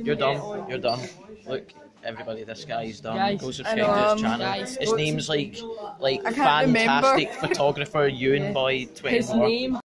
You're done. You're done. Look, everybody, this guy's done. Guys, Go I subscribe know, to his channel. guys, His name's like I can't fantastic remember. photographer Ewan Boy 24. His name